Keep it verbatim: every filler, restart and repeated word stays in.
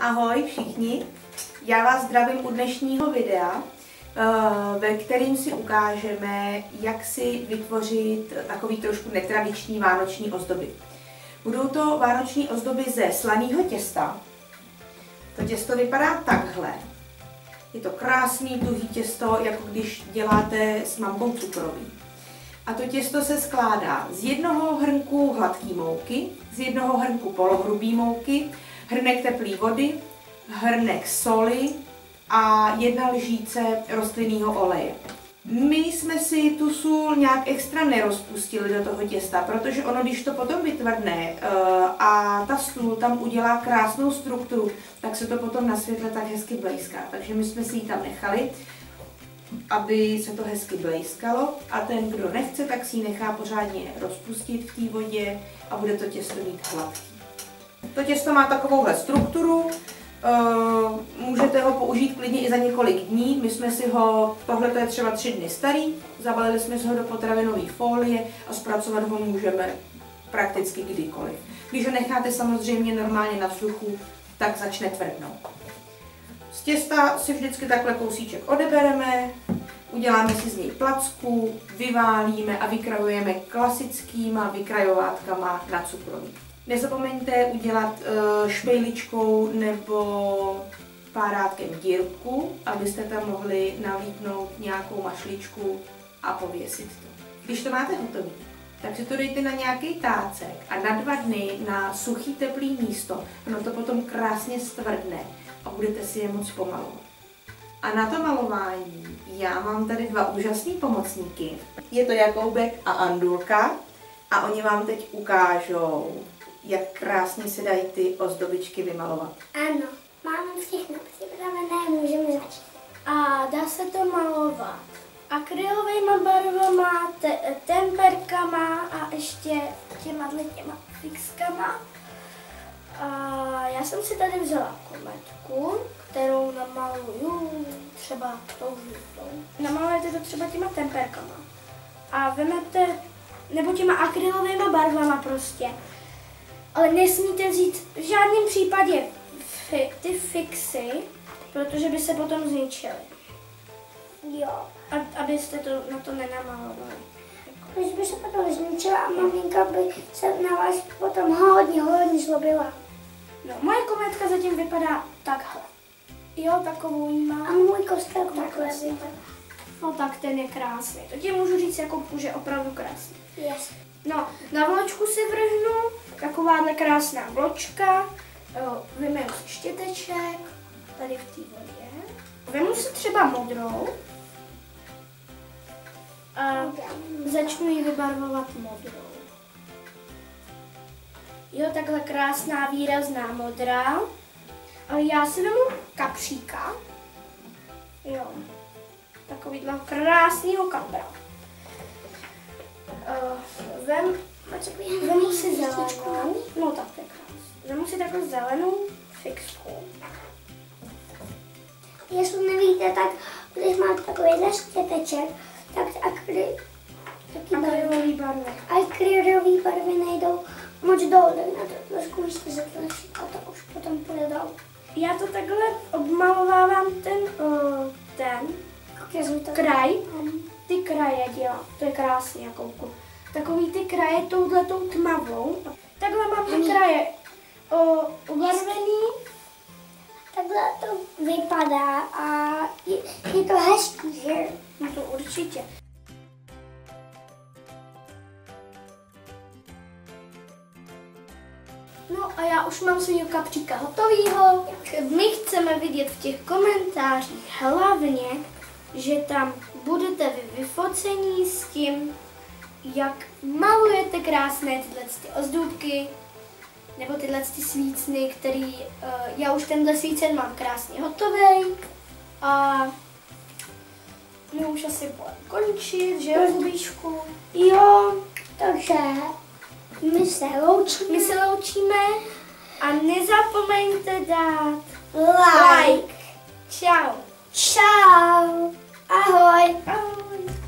Ahoj všichni, já vás zdravím u dnešního videa, ve kterým si ukážeme, jak si vytvořit takový trošku netradiční vánoční ozdoby. Budou to vánoční ozdoby ze slaného těsta. To těsto vypadá takhle. Je to krásný tuhý těsto, jako když děláte s mamkou cukroví. A to těsto se skládá z jednoho hrnku hladké mouky, z jednoho hrnku polohrubé mouky, hrnek teplé vody, hrnek soli a jedna lžíce rostlinného oleje. My jsme si tu sůl nějak extra nerozpustili do toho těsta, protože ono, když to potom vytvrdne a ta sůl tam udělá krásnou strukturu, tak se to potom na světle tak hezky blejská. Takže my jsme si ji tam nechali, aby se to hezky blejskalo, a ten, kdo nechce, tak si ji nechá pořádně rozpustit v té vodě a bude to těsto mít hladký. To těsto má takovouhle strukturu, můžete ho použít klidně i za několik dní. My jsme si ho, tohle je třeba tři dny starý, zabalili jsme si ho do potravinové folie a zpracovat ho můžeme prakticky kdykoliv. Když ho necháte samozřejmě normálně na vzduchu, tak začne tvrdnout. Z těsta si vždycky takhle kousíček odebereme, uděláme si z něj placku, vyválíme a vykrajujeme klasickýma vykrajovátkama na cukroví. Nezapomeňte udělat špejličkou nebo párátkem dírku, abyste tam mohli nalípnout nějakou mašličku a pověsit to. Když to máte hotové, tak si to dejte na nějaký tácek a na dva dny na suchý teplý místo. Ono to potom krásně stvrdne a budete si je moc pomalovat. A na to malování já mám tady dva úžasný pomocníky. Je to Jakoubek a Andulka a oni vám teď ukážou, jak krásně se dají ty ozdobičky vymalovat. Ano, máme všechno připravené, můžeme začít. A dá se to malovat akrylovými barvama, te temperkama a ještě těma těma fixkama. A já jsem si tady vzala kometku, kterou namaluju třeba tou žlutou. Namalujete to třeba těma temperkama. A vemete, nebo těma akrylovými barvama prostě. Ale nesmíte vzít v žádném případě fi, ty fixy, protože by se potom zničily. Jo. A, abyste to na to nenamalovali. Když by se potom zničila a maminka by se na vás potom hodně, hodně zlobila. No, moje kometka zatím vypadá takhle. Jo, takovou jí má. A můj kostel takhle vypadá. No tak ten je krásný. To ti můžu říct, jako že je opravdu krásný. Yes. No, na vločku si vrhnu takováhle krásná vločka. Vymeju si štěteček tady v té vodě. Vemu si třeba modrou a začnu ji vybarvovat modrou. Jo, takhle krásná výrazná modrá. Ale já si vemu kapříka. Jo, takovýhle krásného kapra. Uh, vem, vemu si zelenou, no tak je krásný. Vemu si takovou zelenou fixku. Jestli nevíte, tak když máte takovýhle štěteček, tak akry, akrylový barvy. Akrylový barvy nejdou moc dolů, na to trošku víc zatlačit a to už potom půjde dolů. Já to takhle obmalovávám ten, uh, ten kraj, ty kraje dělám, to je krásný, Jakouku. Takový ty kraje touhletou tmavou. Takhle mám ty kraje ubarvený. Takhle to vypadá a je, je to hezký, že? No to určitě. No a já už mám svýho kapříka hotovýho. My chceme vidět v těch komentářích hlavně, že tam budete vy vyfocení s tím, jak malujete krásné tyhle ty ozdůbky, nebo tyhle ty svícny, který, uh, já už tenhle svícen mám krásně hotový. A my už asi budeme končit, že jo, Zubíšku? Jo, takže my se loučíme. My se loučíme a nezapomeňte dát like. like. Čau. Čau. Ahoj. Ahoj.